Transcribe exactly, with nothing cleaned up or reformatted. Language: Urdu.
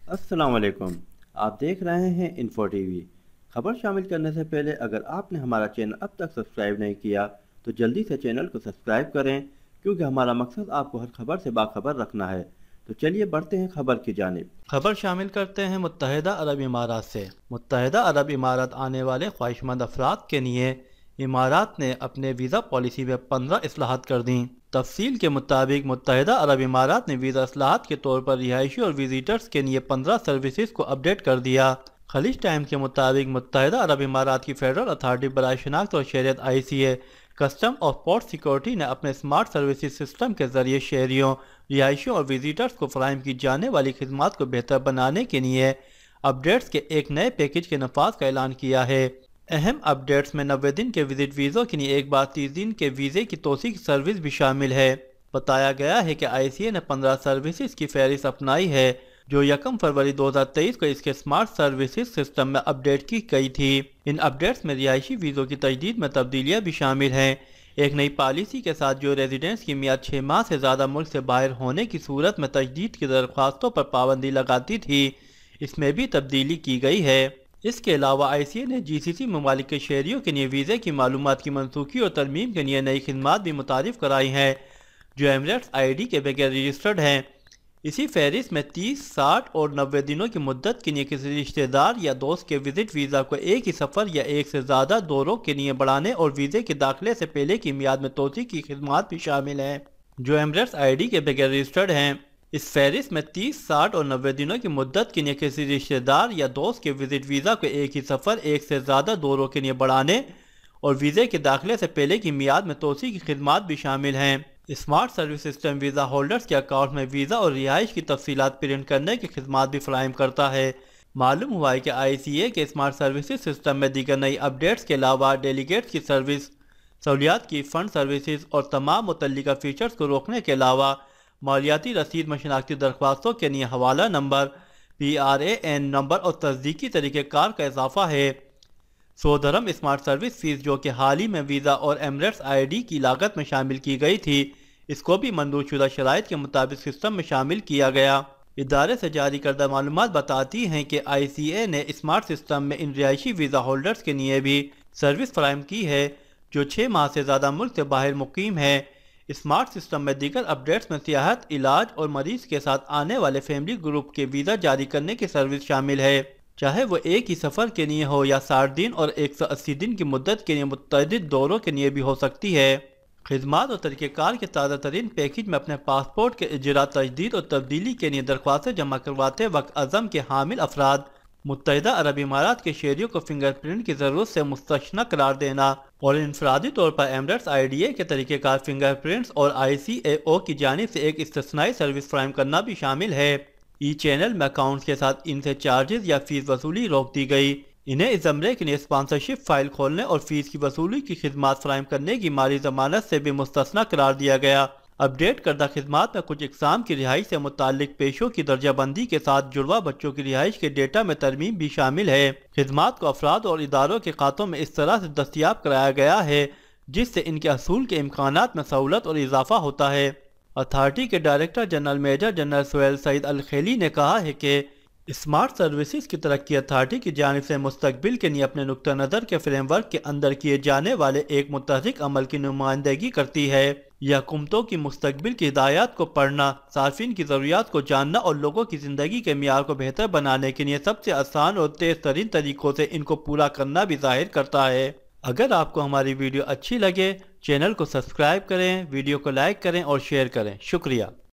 السلام علیکم، آپ دیکھ رہے ہیں انفو ٹی وی۔ خبر شامل کرنے سے پہلے اگر آپ نے ہمارا چینل اب تک سبسکرائب نہیں کیا تو جلدی سے چینل کو سبسکرائب کریں، کیونکہ ہمارا مقصد آپ کو ہر خبر سے باخبر رکھنا ہے۔ تو چلیے بڑھتے ہیں خبر کی جانب۔ خبر شامل کرتے ہیں متحدہ عرب امارات سے۔ متحدہ عرب امارات آنے والے خواہش مند افراد کے لیے امارات نے اپنے ویزا پالیسی میں پندرہ اصلاحات کر دیں۔ تفصیل کے مطابق متحدہ عرب امارات نے ویزا اصلاحات کے طور پر رہائشی اور وزیٹرز کے لیے پندرہ سروسز کو اپ ڈیٹ کر دیا۔ خلیج ٹائم کے مطابق متحدہ عرب امارات کی فیڈرل اتھارٹی برائے شناخت اور شہریت آئی سی اے کسٹم اور پورٹ سیکورٹی نے اپنے اسمارٹ سروسز سسٹم کے ذریعے شہریوں، رہائشیوں اور وزیٹرز کو فراہم کی جانے والی خدمات کو بہتر بنانے کے لیے اپ ڈیٹس کے ایک نئے پیکیج کے نفاذ کا اعلان کیا ہے۔ اہم اپ ڈیٹس میں نوے دن کے وزٹ ویزوں کے لیے ایک بار تیس دن کے ویزے کی توسیع کی سروس بھی شامل ہے۔ بتایا گیا ہے کہ آئی سی اے نے پندرہ سروسز کی فہرست اپنائی ہے جو یکم فروری دو ہزار تیئیس کو اس کے اسمارٹ سروسز سسٹم میں اپ ڈیٹ کی گئی تھی۔ ان اپ ڈیٹس میں رہائشی ویزوں کی تجدید میں تبدیلیاں بھی شامل ہیں۔ ایک نئی پالیسی کے ساتھ جو ریزیڈنٹس کی میعاد چھ ماہ سے زیادہ ملک سے باہر ہونے کی صورت میں تجدید کی درخواستوں پر پابندی لگاتی تھی، اس میں بھی تبدیلی کی گئی ہے۔ اس کے علاوہ آئی سی اے نے جی سی سی ممالک کے شہریوں کے لیے ویزے کی معلومات کی منسوخی اور ترمیم کے لیے نئی خدمات بھی متعارف کرائی ہیں جو ایمریٹس آئی ڈی کے بغیر رجسٹرڈ ہیں۔ اسی فہرست میں تیس، ساٹھ اور نوے دنوں کی مدت کے لیے کسی رشتہ دار یا دوست کے وزٹ ویزا کو ایک ہی سفر یا ایک سے زیادہ دوروں کے لیے بڑھانے اور ویزے کے داخلے سے پہلے کی میعاد میں توسیع کی خدمات بھی شامل ہیں جو ایمریٹس آئی ڈی کے بغیر رجسٹرڈ ہیں۔ اس فہرست میں تیس، ساٹھ اور نوے دنوں کی مدت کے لیے کسی رشتہ دار یا دوست کے وزٹ ویزا کو ایک ہی سفر ایک سے زیادہ دوروں کے لیے بڑھانے اور ویزے کے داخلے سے پہلے کی میعاد میں توسیع کی خدمات بھی شامل ہیں۔ Smart service system visa holders کے اکاؤنٹ میں ویزا اور رہائش کی تفصیلات پرنٹ کرنے کی خدمات بھی فراہم کرتا ہے۔ معلوم ہوا ہے کہ آئی سی اے کے اسمارٹ سروسز سسٹم میں دیگر نئی اپ ڈیٹس کے علاوہ ڈیلیگیٹس کی سروس، سہولیات کی فنڈ سروسز اور تمام متعلقہ فیچرز کو روکنے کے علاوہ مالیاتی رسید میں شناختی درخواستوں کے لیے حوالہ number, P R A N number اور تصدیقی طریقہ کار کا اضافہ ہے۔ سو درہم اسمارٹ سروس فیس جو کہ حال ہی میں ویزا اور ایمریٹس آئی ڈی کی لاگت میں شامل کی گئی تھی، اس کو بھی منظور شدہ شرائط کے مطابق سسٹم میں شامل کیا گیا۔ ادارے سے جاری کردہ معلومات بتاتی ہیں کہ آئی سی اے نے اسمارٹ سسٹم میں ان رہائشی ویزا ہولڈرز کے لیے بھی سروس فراہم کی ہے جو چھ ماہ سے زیادہ ملک سے باہر مقیم ہے۔ اسمارٹ سسٹم میں دیگر اپ ڈیٹس میں سیاحت، علاج اور مریض کے ساتھ آنے والے فیملی گروپ کے ویزا جاری کرنے کی سروس شامل ہے، چاہے وہ ایک ہی سفر کے لیے ہو یا ساٹھ دن اور ایک سو اسی دن کی مدت کے لیے متعدد دوروں کے لیے بھی ہو سکتی ہے۔ خدمات اور طریقہ کار کے تازہ ترین پیکیج میں اپنے پاسپورٹ کے اجرا، تجدید اور تبدیلی کے لیے درخواستیں جمع کرواتے وقت عزم کے حامل افراد، متحدہ عرب امارات کے شہریوں کو فنگر پرنٹ کی ضرورت سے مستثنی قرار دینا اور انفرادی طور پر ایمریٹس آئی ڈی اے کے طریقہ کار فنگر پرنٹس اور آئی سی اے او کی جانب سے ایک استثنائی سروس فراہم کرنا بھی شامل ہے۔ ای چینل میں اکاؤنٹس کے ساتھ ان سے چارجز یا فیس وصولی روک دی گئی۔ انہیں اس زمرے کے لیے اسپانسرشپ فائل کھولنے اور فیس کی وصولی کی خدمات فراہم کرنے کی مالی ضمانت سے بھی مستثنی قرار دیا گیا۔ اپ ڈیٹ کردہ خدمات میں کچھ اقسام کی رہائش سے متعلق پیشوں کی درجہ بندی کے ساتھ جڑواں بچوں کی رہائش کے ڈیٹا میں ترمیم بھی شامل ہے۔ خدمات کو افراد اور اداروں کے کھاتوں میں اس طرح سے دستیاب کرایا گیا ہے جس سے ان کے حصول کے امکانات میں سہولت اور اضافہ ہوتا ہے۔ اتھارٹی کے director general major general Suhail Saeed Alkhaili نے کہا ہے کہ اسمارٹ سروسز کی ترقی اتھارٹی کی جانب سے مستقبل کے لیے اپنے نقطہ نظر کے فریم ورک کے اندر کیے جانے والے ایک متحرک عمل کی نمائندگی کرتی ہے۔ یہ حکومتوں کی مستقبل کی ہدایات کو پڑھنا، صارفین کی ضروریات کو جاننا اور لوگوں کی زندگی کے معیار کو بہتر بنانے کے لیے سب سے آسان اور تیز ترین طریقوں سے ان کو پورا کرنا بھی ظاہر کرتا ہے۔ اگر آپ کو ہماری ویڈیو اچھی لگے، چینل کو سبسکرائب کریں، ویڈیو کو لائک کریں اور شیئر کریں۔ شکریہ۔